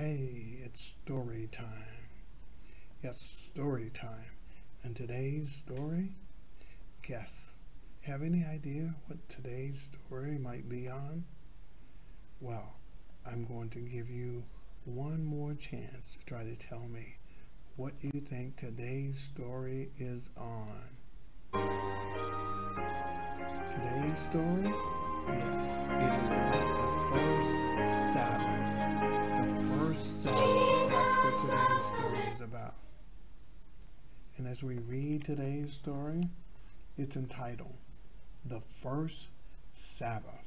Hey, it's story time. Yes, story time. And today's story? Guess. Have any idea what today's story might be on? Well, I'm going to give you one more chance to try to tell me what you think today's story is on. Today's story? Yes, it is about the first Sabbath. The first Sabbath. That's what today's story is about. And as we read today's story, it's entitled, The First Sabbath.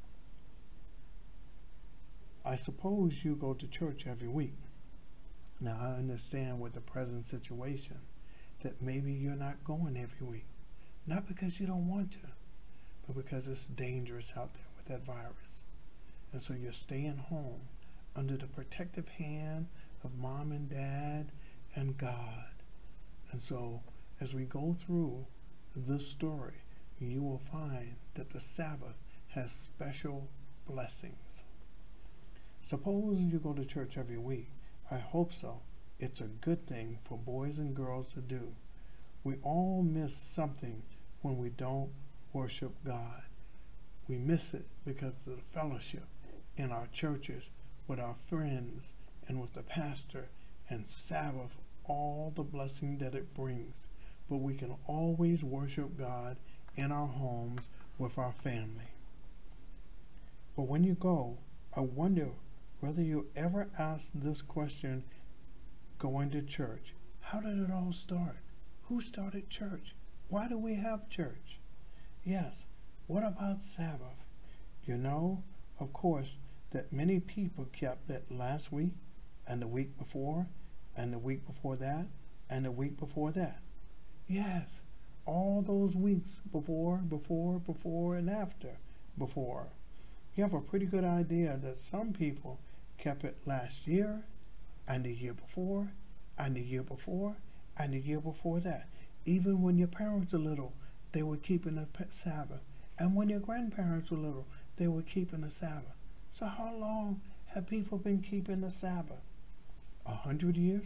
I suppose you go to church every week. Now I understand with the present situation that maybe you're not going every week. Not because you don't want to, but because it's dangerous out there with that virus. And so you're staying home under the protective hand of mom and dad and God. And so as we go through this story, you will find that the Sabbath has special blessings. Suppose you go to church every week. I hope so. It's a good thing for boys and girls to do. We all miss something when we don't worship God. We miss it because of the fellowship in our churches with our friends and with the pastor, and Sabbath, all the blessing that it brings. But we can always worship God in our homes with our family. But when you go, I wonder whether you ever asked this question going to church. How did it all start? Who started church? Why do we have church? Yes, what about Sabbath? You know, of course, that many people kept it last week, and the week before, and the week before that, and the week before that. Yes, all those weeks before, and after before. You have a pretty good idea that some people kept it last year, and the year before, and the year before, and the year before that. Even when your parents were little, they were keeping the Sabbath. And when your grandparents were little, they were keeping the Sabbath. So how long have people been keeping the Sabbath? 100 years?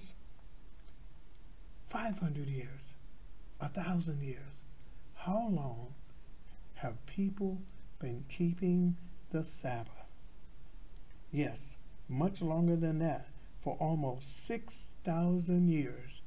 500 years? 1,000 years? How long have people been keeping the Sabbath? Yes, much longer than that. For almost 6,000 years,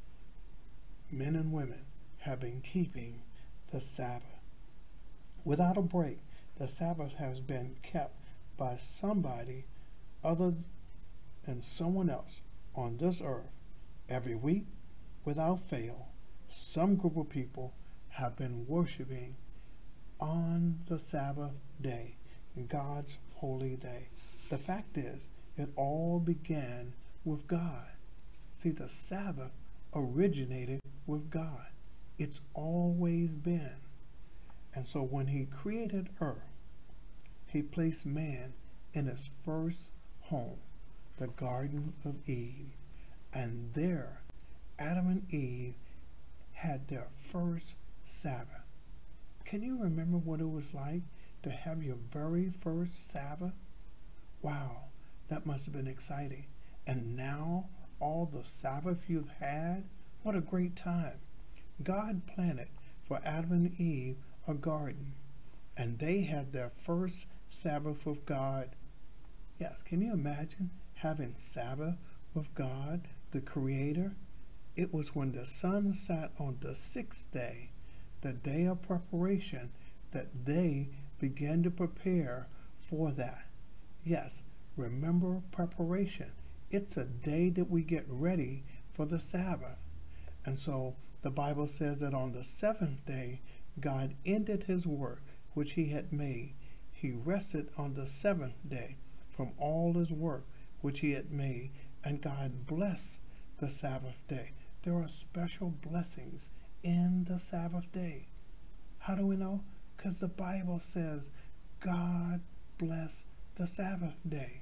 men and women have been keeping the Sabbath. Without a break, the Sabbath has been kept by somebody other than someone else on this earth. Every week, without fail, some group of people have been worshiping on the Sabbath day, God's holy day. The fact is, it all began with God. See, the Sabbath originated with God. It's always been. And so when he created earth, he placed man in his first home, the Garden of Eden. And there, Adam and Eve had their first Sabbath. Can you remember what it was like to have your very first Sabbath? Wow, that must have been exciting. And now, all the Sabbath you've had, what a great time. God planted for Adam and Eve a garden, and they had their first Sabbath with God. Yes, can you imagine having Sabbath with God, the Creator? It was when the sun sat on the sixth day, the day of preparation, that they began to prepare for that. Yes, remember preparation. It's a day that we get ready for the Sabbath. And so the Bible says that on the seventh day, God ended his work which he had made. He rested on the seventh day from all his work which he had made, and God blessed the Sabbath day. There are special blessings in the Sabbath day. How do we know? Because the Bible says God blessed the Sabbath day.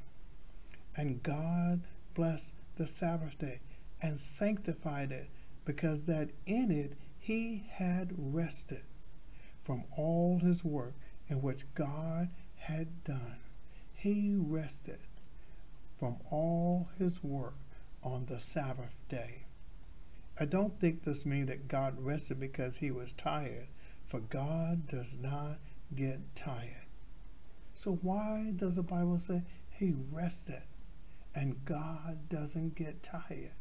And God blessed the Sabbath day and sanctified it, because that in it he had rested from all his work in which God had done. He rested from all his work on the Sabbath day. I don't think this means that God rested because he was tired, for God does not get tired. So why does the Bible say he rested and God doesn't get tired?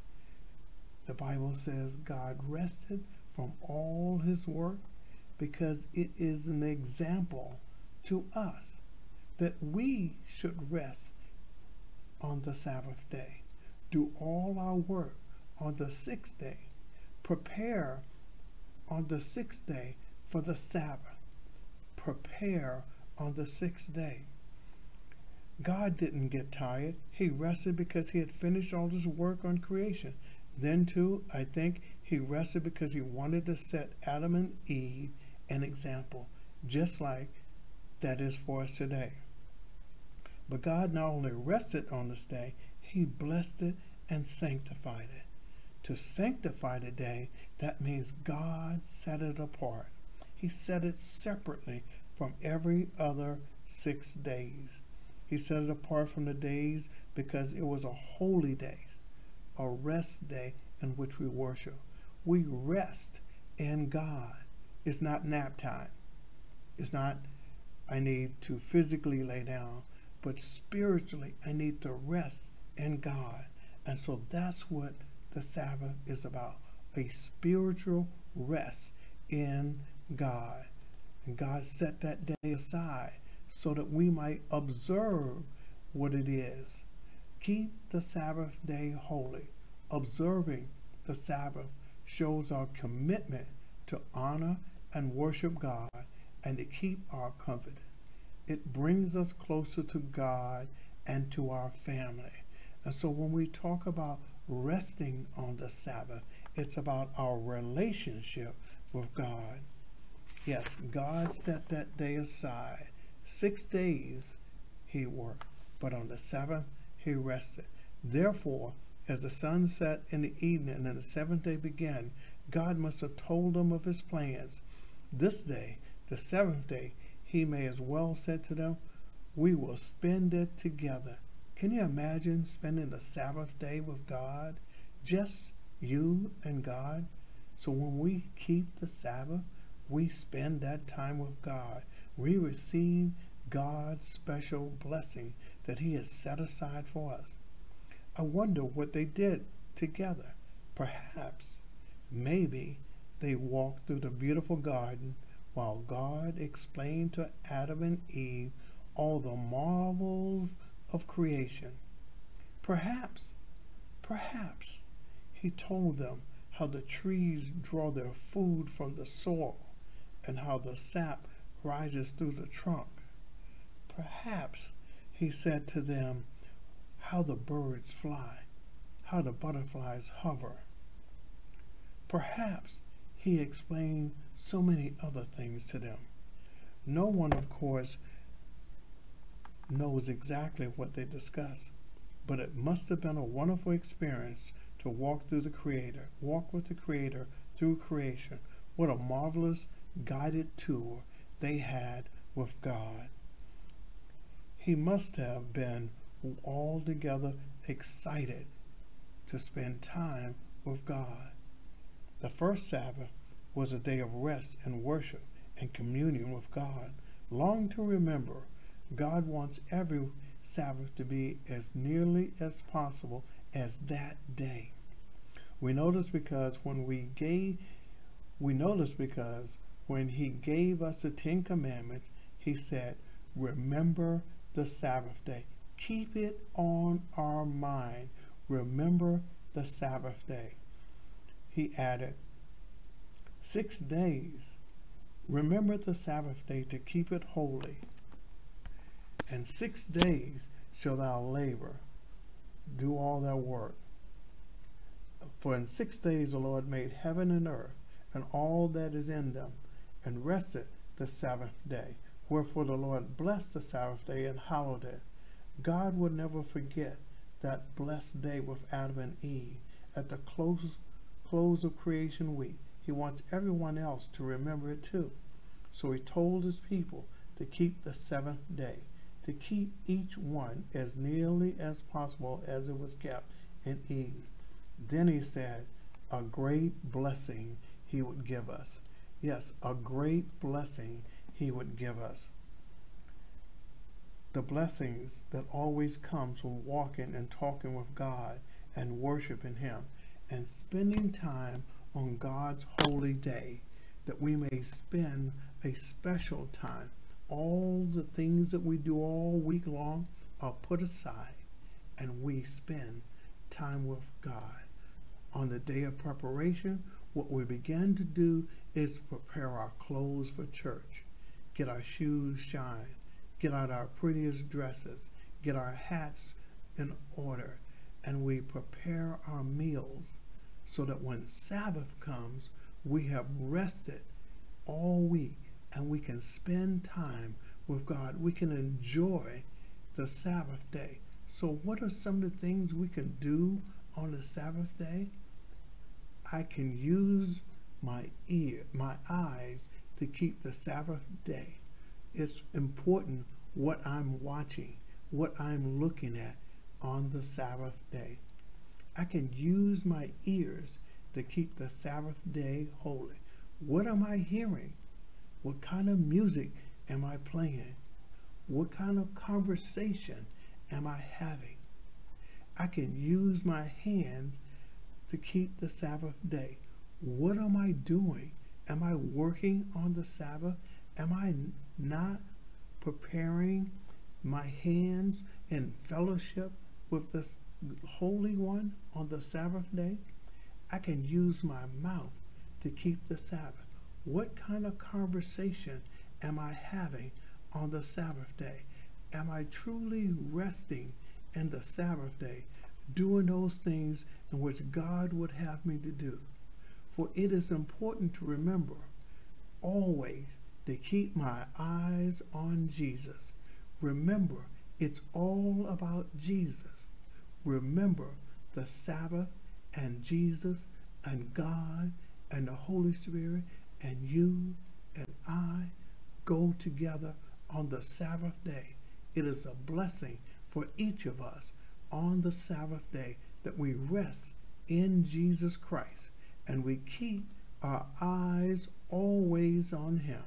The Bible says God rested from all his work because it is an example to us that we should rest on the Sabbath day, do all our work on the sixth day, prepare on the sixth day for the Sabbath, prepare on the sixth day. God didn't get tired. He rested because he had finished all his work on creation. Then too, I think he rested because he wanted to set Adam and Eve an example, just like that is for us today. But God not only rested on this day, he blessed it and sanctified it. To sanctify the day, that means God set it apart. He set it separately from every other 6 days. He set it apart from the days because it was a holy day, a rest day in which we worship. We rest in God. It's not nap time. It's not I need to physically lay down, but spiritually I need to rest in God. And so that's what the Sabbath is about, a spiritual rest in God. And God set that day aside so that we might observe what it is. Keep the Sabbath day holy. Observing the Sabbath shows our commitment to honor and worship God and to keep our covenant. It brings us closer to God and to our family. And so when we talk about resting on the Sabbath, it's about our relationship with God. Yes, God set that day aside. 6 days he worked, but on the seventh he rested. Therefore, as the sun set in the evening and the seventh day began, God must have told them of his plans. This day, the seventh day, he may as well said to them, we will spend it together. Can you imagine spending the Sabbath day with God? Just you and God? So when we keep the Sabbath, we spend that time with God. We receive God's special blessing that he has set aside for us. I wonder what they did together. Perhaps, maybe, they walked through the beautiful garden while God explained to Adam and Eve all the marvels of creation. Perhaps, he told them how the trees draw their food from the soil and how the sap rises through the trunk. Perhaps he said to them how the birds fly, how the butterflies hover. Perhaps he explained so many other things to them. No one, of course, knows exactly what they discussed, but it must have been a wonderful experience to walk with the Creator through creation. What a marvelous guided tour they had with God. He must have been altogether excited to spend time with God. The first Sabbath was a day of rest and worship and communion with God. Long to remember, God wants every Sabbath to be as nearly as possible as that day. We notice because when he gave us the 10 Commandments, he said, remember the Sabbath day. Keep it on our mind. Remember the Sabbath day. He added, 6 days. Remember the Sabbath day to keep it holy. And 6 days shall thou labor, do all thy work. For in 6 days the Lord made heaven and earth, and all that is in them, and rested the Sabbath day. Wherefore the Lord blessed the Sabbath day and hallowed it. God would never forget that blessed day with Adam and Eve at the close of creation week. He wants everyone else to remember it too. So he told his people to keep the 7th day. to keep each one as nearly as possible as it was kept in Eden. Then he said, a great blessing he would give us. Yes, a great blessing he would give us. The blessings that always comes from walking and talking with God and worshiping him and spending time on God's holy day, that we may spend a special time. All the things that we do all week long are put aside, and we spend time with God. On the day of preparation, what we begin to do is prepare our clothes for church, get our shoes shined, get out our prettiest dresses, get our hats in order, and we prepare our meals so that when Sabbath comes, we have rested all week and we can spend time with God. We can enjoy the Sabbath day. So what are some of the things we can do on the Sabbath day? I can use my eyes to keep the Sabbath day. It's important what I'm watching, what I'm looking at on the Sabbath day. I can use my ears to keep the Sabbath day holy. What am I hearing? What kind of music am I playing? What kind of conversation am I having? I can use my hands to keep the Sabbath day. What am I doing? Am I working on the Sabbath? Am I not preparing my hands in fellowship with the Holy One on the Sabbath day? I can use my mouth to keep the Sabbath. What kind of conversation am I having on the Sabbath day? Am I truly resting in the Sabbath day, doing those things in which God would have me to do? For it is important to remember always to keep my eyes on Jesus. Remember, it's all about Jesus. Remember the Sabbath and Jesus and God and the Holy Spirit and you and I go together on the Sabbath day. It is a blessing for each of us on the Sabbath day that we rest in Jesus Christ and we keep our eyes always on him.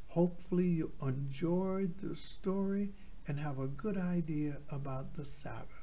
Hopefully you enjoyed the story and have a good idea about the Sabbath.